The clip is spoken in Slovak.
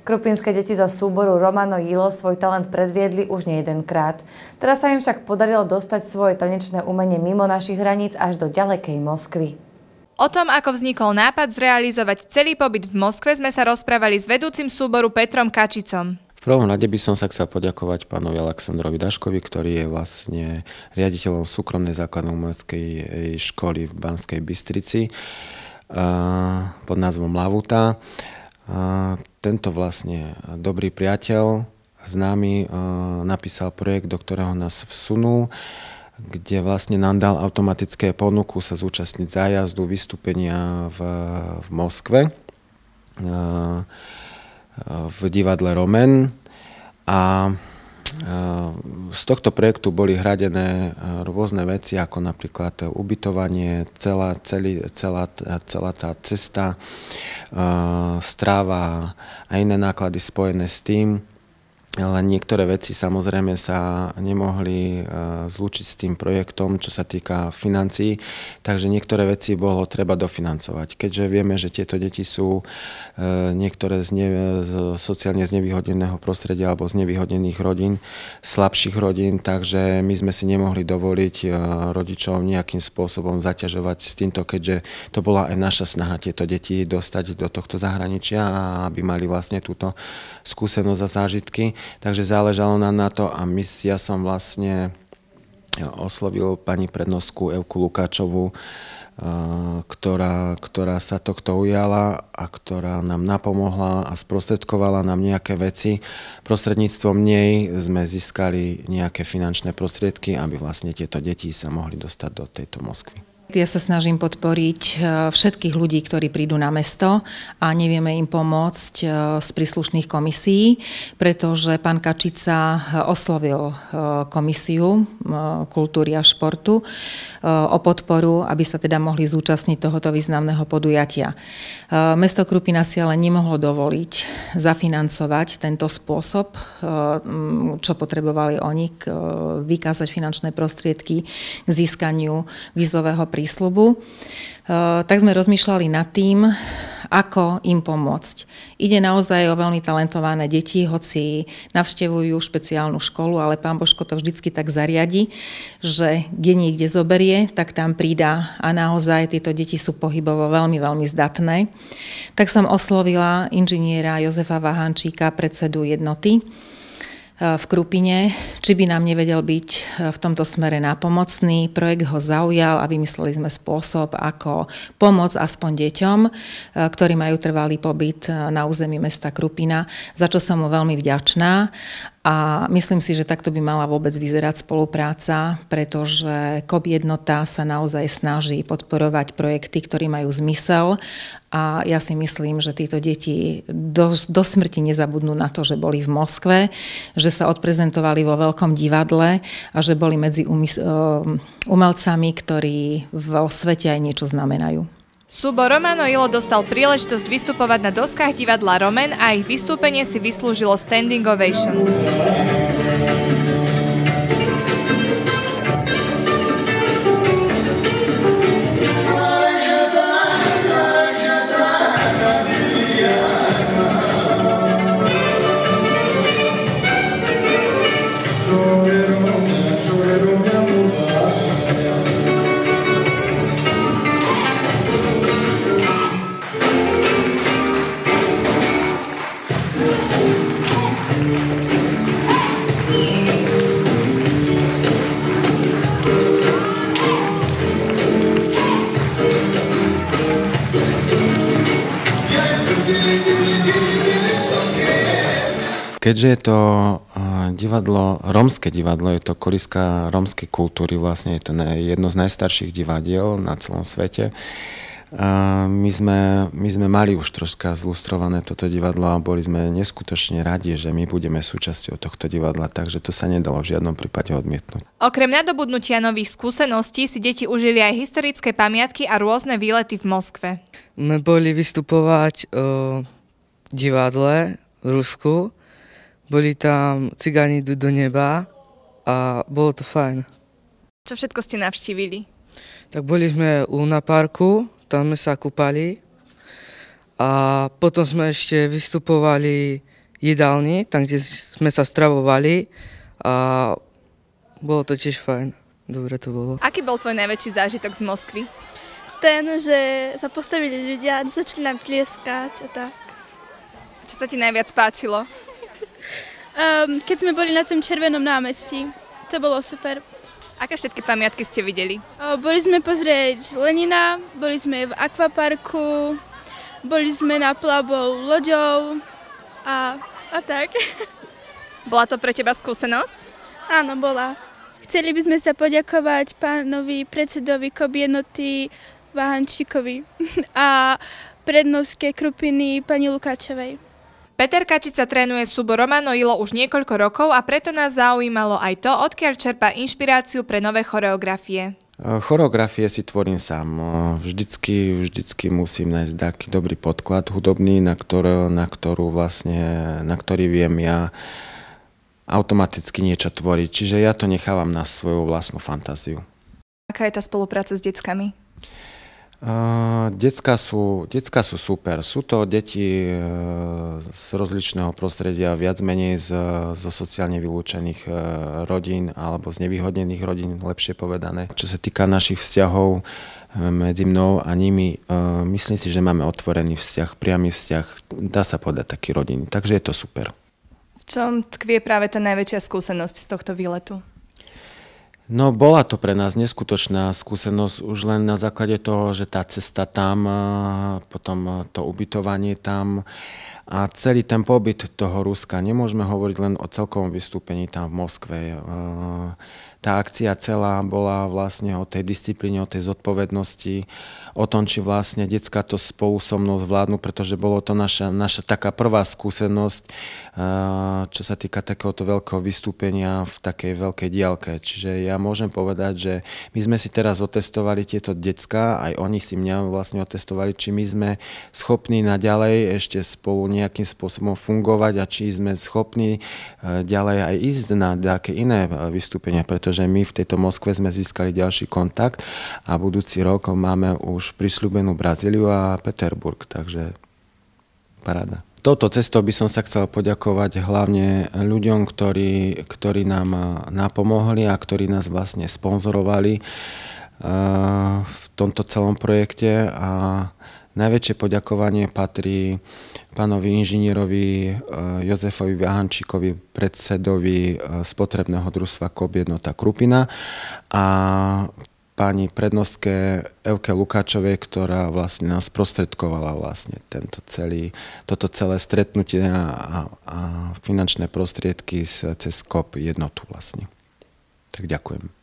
Krupinské deti zo súboru Romano Jilo svoj talent predviedli už nejedenkrát. Teraz sa im však podarilo dostať svoje tanečné umenie mimo našich hraníc až do ďalekej Moskvy. O tom, ako vznikol nápad zrealizovať celý pobyt v Moskve, sme sa rozprávali s vedúcim súboru Petrom Kačicom. V prvom rade by som sa chcel poďakovať pánovi Alexandrovi Daškovi, ktorý je vlastne riaditeľom súkromnej základnej umeleckej školy v Banskej Bystrici pod názvom Lavuta. Tento vlastne dobrý priateľ s nami napísal projekt, do ktorého nás vsunul, kde vlastne nám dal automatické ponuku sa zúčastniť zájazdu, vystúpenia v Moskve v divadle Romen a z tohto projektu boli hradené rôzne veci, ako napríklad ubytovanie, celá tá cesta, stráva a iné náklady spojené s tým. Ale niektoré veci samozrejme sa nemohli zlúčiť s tým projektom, čo sa týka financií, takže niektoré veci bolo treba dofinancovať. Keďže vieme, že tieto deti sú niektoré z sociálne znevýhodneného prostredia alebo z nevýhodnených rodín, slabších rodín, takže my sme si nemohli dovoliť rodičov nejakým spôsobom zaťažovať s týmto, keďže to bola aj naša snaha tieto deti dostať do tohto zahraničia a aby mali vlastne túto skúsenosť a zážitky. Takže záležalo nám na to a ja som vlastne oslovil pani prednostku Evku Lukáčovú, ktorá sa tohto ujala a ktorá nám napomohla a sprostredkovala nám nejaké veci. Prostredníctvom nej sme získali nejaké finančné prostriedky, aby vlastne tieto deti sa mohli dostať do tejto Moskvy. Ja sa snažím podporiť všetkých ľudí, ktorí prídu na mesto a nevieme im pomôcť z príslušných komisií, pretože pán Kačica oslovil komisiu kultúry a športu o podporu, aby sa teda mohli zúčastniť tohoto významného podujatia. Mesto Krupina si ale nemohlo dovoliť zafinancovať tento spôsob, čo potrebovali oni, vykázať finančné prostriedky k získaniu vízového prísľubu, tak sme rozmýšľali nad tým, ako im pomôcť. Ide naozaj o veľmi talentované deti, hoci navštevujú špeciálnu školu, ale pán Božko to vždycky tak zariadi, že kde niekde zoberie, tak tam prída a naozaj tieto deti sú pohybovo veľmi, veľmi zdatné. Tak som oslovila inžiniera Jozefa Vahančíka, predsedu jednoty v Krupine, či by nám nevedel byť v tomto smere nápomocný. Projekt ho zaujal a vymysleli sme spôsob, ako pomôcť aspoň deťom, ktorí majú trvalý pobyt na území mesta Krupina, za čo som mu veľmi vďačná. A myslím si, že takto by mala vôbec vyzerať spolupráca, pretože KOB jednota sa naozaj snaží podporovať projekty, ktoré majú zmysel a ja si myslím, že títo deti do smrti nezabudnú na to, že boli v Moskve, že sa odprezentovali vo veľkom divadle a že boli medzi umelcami, ktorí vo svete aj niečo znamenajú. Súbor Romano Jilo dostal príležitosť vystupovať na doskách divadla Romen a ich vystúpenie si vyslúžilo standing ovation. Keďže je to divadlo, rómske divadlo, je to kolíska rómskej kultúry, vlastne je to jedno z najstarších divadiel na celom svete. My sme mali už troška zlustrované toto divadlo a boli sme neskutočne radi, že my budeme súčasťou tohto divadla, takže to sa nedalo v žiadnom prípade odmietnúť. Okrem nadobudnutia nových skúseností si deti užili aj historické pamiatky a rôzne výlety v Moskve. My boli vystupovať v divadle v Rusku. Boli tam Cigáni idú do neba a bolo to fajn. Čo všetko ste navštívili? Tak boli sme u Luna parku, tam sme sa kúpali a potom sme ešte vystupovali jedálni, tam, kde sme sa stravovali a bolo to tiež fajn. Dobre to bolo. Aký bol tvoj najväčší zážitok z Moskvy? Ten, že sa postavili ľudia, začali nám tlieskať a tak. Čo sa ti najviac páčilo? Keď sme boli na tom červenom námestí, to bolo super. Aké všetky pamiatky ste videli? Boli sme pozrieť Lenina, boli sme v akvaparku, boli sme na plavbou loďou a tak. Bola to pre teba skúsenosť? Áno, bola. Chceli by sme sa poďakovať pánovi predsedovi KOB jednoty Vahančíkovi a prednovskej Krupiny pani Lukáčovej. Peter Kačica trénuje súbor Romano Ilo už niekoľko rokov a preto nás zaujímalo aj to, odkiaľ čerpá inšpiráciu pre nové choreografie. Choreografie si tvorím sám. Vždycky musím nájsť taký dobrý podklad hudobný, na ktorý viem ja automaticky niečo tvoriť. Čiže ja to nechávam na svoju vlastnú fantáziu. Aká je tá spolupráca s deckami? Decká sú super. Sú to deti z rozličného prostredia, viac menej zo sociálne vylúčených rodín alebo z nevyhodnených rodín, lepšie povedané. Čo sa týka našich vzťahov medzi mnou a nimi, myslím si, že máme otvorený vzťah, priamy vzťah, dá sa povedať taký rodinný. Takže je to super. V čom tkvie práve tá najväčšia skúsenosť z tohto výletu? No, bola to pre nás neskutočná skúsenosť už len na základe toho, že tá cesta tam, potom to ubytovanie tam a celý ten pobyt toho Ruska. Nemôžeme hovoriť len o celkovom vystúpení tam v Moskve. Tá akcia celá bola vlastne o tej disciplíne, o tej zodpovednosti, o tom, či vlastne decká to spolu so mnou zvládnu, pretože bolo to naša taká prvá skúsenosť, čo sa týka takéhoto veľkého vystúpenia v takej veľkej diaľke. Čiže ja môžem povedať, že my sme si teraz otestovali tieto decká, aj oni si mňa vlastne otestovali, či my sme schopní naďalej ešte spolu nejakým spôsobom fungovať a či sme schopní ďalej aj ísť na nejaké iné vystúpenia, pretože my v tejto Moskve sme získali ďalší kontakt a budúci rok máme už prisľúbenú Brazíliu a Peterburg, takže paráda. Touto cestou by som sa chcel poďakovať hlavne ľuďom, ktorí nám napomohli a ktorí nás vlastne sponzorovali v tomto celom projekte a najväčšie poďakovanie patrí pánovi inžinierovi Jozefovi Vahančíkovi, predsedovi spotrebného družstva KOB jednota Krupina a pani prednostke Evke Lukáčovej, ktorá vlastne nás sprostredkovala vlastne toto celé stretnutie a finančné prostriedky cez KOB jednotu vlastne. Tak ďakujem.